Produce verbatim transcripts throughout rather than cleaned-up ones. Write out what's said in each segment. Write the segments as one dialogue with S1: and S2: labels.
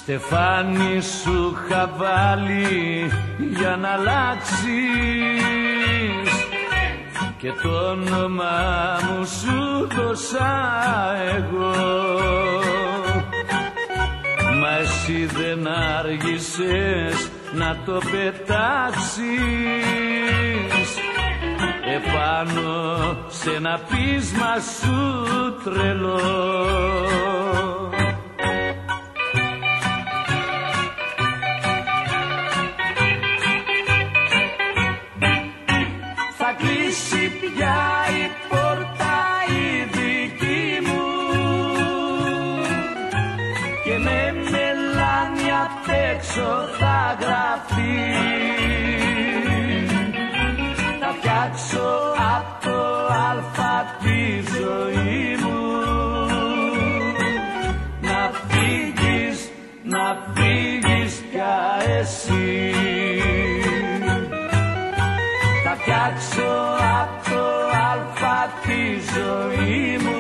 S1: στεφάνι σου χαβάλι για να αλλάξεις και το όνομα μου σου δώσα εγώ. Μα εσύ δεν άργησες να το πετάξεις επάνω σε ένα πείσμα σου τρελό. Θα κλείσει πια η πόρτα η δική μου και με μελάνια απ' έξω θα γραφτεί. Θα φτιάξω απ' το αλφα τη ζωή μου. Να φύγεις, να φύγεις πια εσύ. Θα φτιάξω απ' το αλφα τη ζωή μου.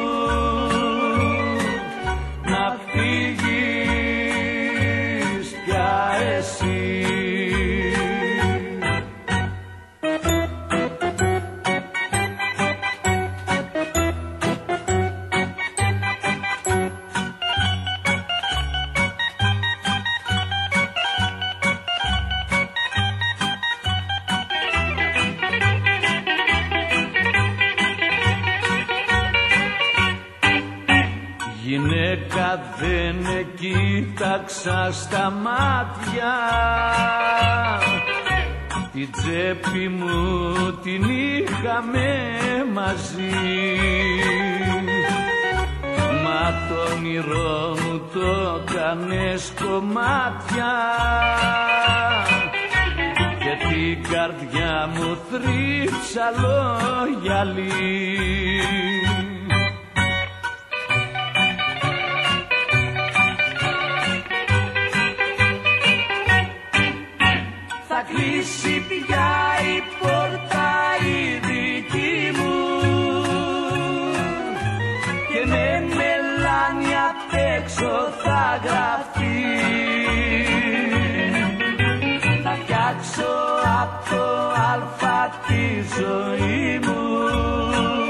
S1: Να φύγεις πια εσύ. Γυναίκα δεν με κοίταξα στα μάτια, την τσέπη μου την είχαμε μαζί. Μα το όνειρό μου το κάνες κομμάτια και την καρδιά μου θρύψαλο γυαλί. Θα κλείσει πια η πόρτα η δική μου και με μελάνια απ' έξω θα γραφτεί. Θα φτιάξω απ' το αλφα τη ζωή μου.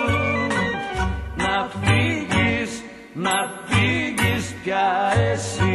S1: Να φύγεις, να φύγεις πια εσύ.